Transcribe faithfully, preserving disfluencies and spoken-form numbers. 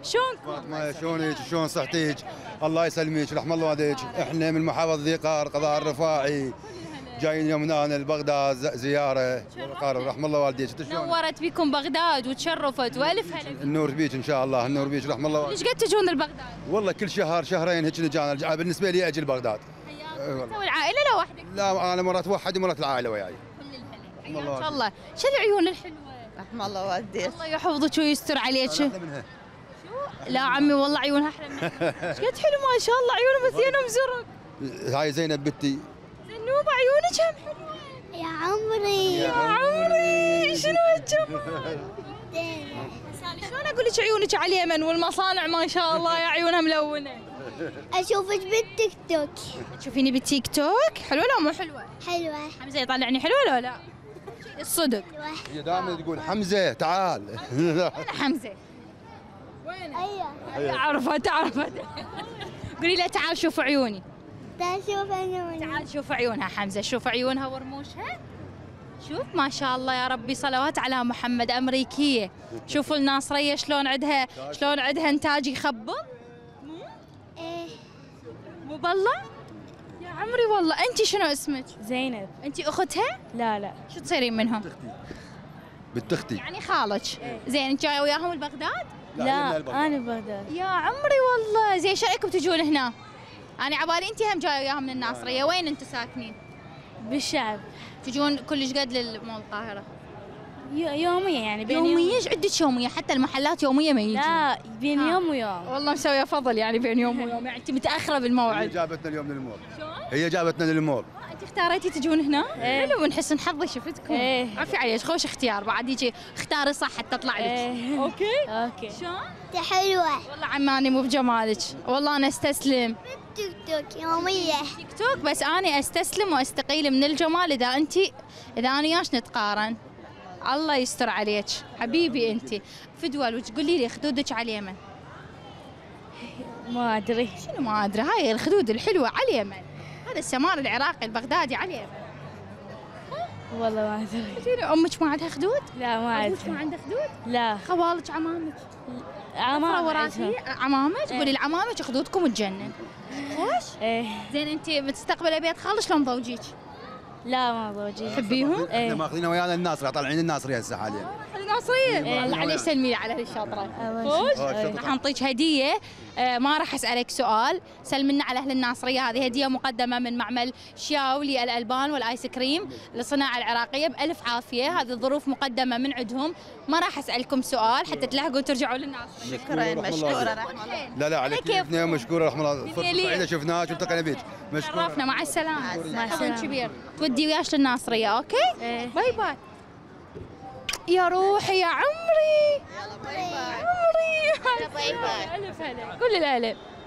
شلونكم؟ فاطمه شلونك؟ شلون صحتك؟ الله يسلمك، رحم الله والديك. احنا من محافظه ذي قار قضاء الرفاعي، جايين يومنا لبغداد زياره. قار رحم الله والديك. انت شلونك؟ نورت بكم بغداد وتشرفت والف هلا. النور بيك ان شاء الله، النور بيك رحم الله والديك. ليش قد تجون لبغداد؟ والله كل شهر شهرين هيك نجانا. بالنسبه لي اجي لبغداد. تو العائله لوحدك؟ لا انا مرات وحدي مرات العائله وياي. كل الهلا. حياك الله. شو العيون الحلوه؟ رحم الله والديك. الله يحفظك ويستر عليك. أحلى منها. لا عمي والله عيونها احلى منها. ايش قد حلو ما شاء الله، عيونه مثينه ومزرق. هاي زينب بنتي. زنوبه عيونك هم حلوه. يا عمري يا عمري شنو هالجمال. شلون اقول لك عيونك على اليمن والمصانع ما شاء الله يا عيونها ملونه. اشوفك بالتيك توك. تشوفيني بالتيك توك؟ حلوه لو مو حلوه؟ حلوة. حمزه يطلعني حلوه لو لا؟ الصدق. هي دائما تقول حمزه تعال. وين حمزه؟ وينه؟ ايوه. عرفت عرفت. قولي له تعال شوف عيوني. تعال شوف عيوني. تعال شوف عيونها حمزه، شوف عيونها ورموشها. شوف ما شاء الله يا ربي، صلوات على محمد. امريكيه. شوفوا الناصريه شلون عندها شلون عندها انتاج يخبط. ايه. مو بالله؟ يا عمري والله. انت شنو اسمك؟ زينب. انت اختها؟ لا لا. شو تصيرين منهم؟ بنت اختي. يعني خالك. زين انت جايه وياهم لبغداد؟ لا انا بغداد. يا عمري والله. زين شو رايكم تجون هنا؟ انا عبالي انت هم جايه وياهم من الناصريه. وين انتم ساكنين؟ بالشعب. تجون كلش قد للمول القاهره؟ يوميا يعني بين يوميا؟ ايش عندك يوميه؟ حتى المحلات يوميه ما يجون. لا بين ها. يوم ويوم. والله مسويه فضل يعني بين يوم ويوم، يعني انت متاخره هي بالموعد. جابتنا اليوم للمول. شلون؟ هي جابتنا للمول. انت اختاريتي تجون هنا؟ ايه. حلو، نحس نحظي شفتكم. ايه. عفي عليك، خوش اختيار بعد. يجي اختاري صح حتى تطلع لك. ايه. اوكي؟ اوكي. شلون؟ انت حلوة. والله عماني مو بجمالك، والله انا استسلم. بالتيك توك يومية. تيك توك بس اني استسلم واستقيل من الجمال اذا انت اذا انا وياش نتقارن. الله يستر عليك حبيبي. انت فدوى وتقولي لي خدودك على اليمن. ما ادري. شنو ما ادري؟ هاي الخدود الحلوه على اليمن، هذا السمار العراقي البغدادي على اليمن. والله ما ادري. امك ما عندها خدود؟ لا ما ابوك ما ادري. عنده خدود؟ لا. خوالك عمامك؟ عمام وراسي عمامك؟ قولي لعمامك خدودكم تجنن. خوش؟ ايه. زين انت مستقبله بيت خالك شلون مضوجيك؟ لا ما ضوجي. تحبيهم؟ ايه. احنا ماخذينه ويانا الناصريه، طالعين الناصريه هسه حاليا. الناصريه؟ الله عليك سلمي لي على اهل الشاطره. خوش؟ راح نعطيك هديه. آه ما راح اسالك سؤال، سلمنا على اهل الناصريه. هذه هديه مقدمه من معمل شاو للالبان والايس كريم للصناعه العراقيه بالف عافيه. هذه الظروف مقدمه من عندهم. ما راح اسالكم سؤال حتى تلحقوا ترجعوا للناصريه. شكرا مشكورة رحمة الله. لا لا عليك كيفنا مشكوره رحم الله. فرصه ليه؟ سعيده شفناك والتقينا بيك. مشكوره. شرفنا. مع السلامه. مع حضن السلامة. كبير. تودي وياش للناصريه. اوكي؟ ايه. باي باي. يا روحي يا عمري. باي باي. عمري. باي باي. الف هلا. قولي الالف.